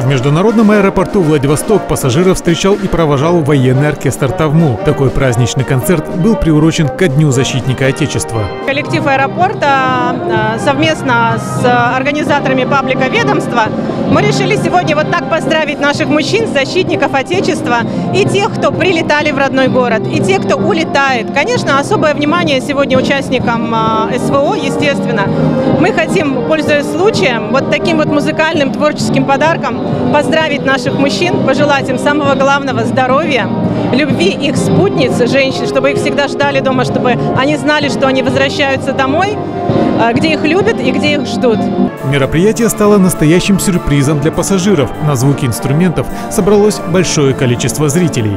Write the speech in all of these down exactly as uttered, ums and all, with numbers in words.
В международном аэропорту Владивосток пассажиров встречал и провожал военный оркестр «Тавму». Такой праздничный концерт был приурочен ко Дню защитника Отечества. Коллектив аэропорта совместно с организаторами паблика ведомства мы решили сегодня вот так поздравить наших мужчин, защитников Отечества, и тех, кто прилетали в родной город, и тех, кто улетает. Конечно, особое внимание сегодня участникам СВО, естественно. Мы хотим, пользуясь случаем, вот таким вот музыкальным творческим подарком поздравить наших мужчин, пожелать им самого главного здоровья, любви их спутниц, женщин, чтобы их всегда ждали дома, чтобы они знали, что они возвращаются домой, где их любят и где их ждут. Мероприятие стало настоящим сюрпризом для пассажиров. На звуки инструментов собралось большое количество зрителей.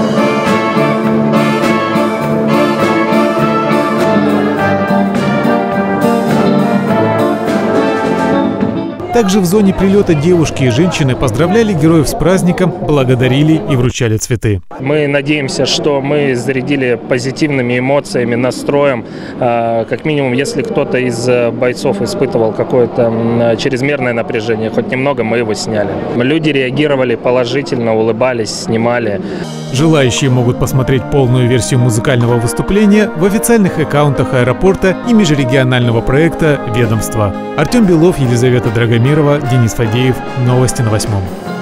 Также в зоне прилета девушки и женщины поздравляли героев с праздником, благодарили и вручали цветы. Мы надеемся, что мы зарядили позитивными эмоциями, настроем. Как минимум, если кто-то из бойцов испытывал какое-то чрезмерное напряжение, хоть немного, мы его сняли. Люди реагировали положительно, улыбались, снимали. Желающие могут посмотреть полную версию музыкального выступления в официальных аккаунтах аэропорта и межрегионального проекта «Ведомство». Артем Белов, Елизавета Драгомирова, Денис Фадеев. Новости на восьмом.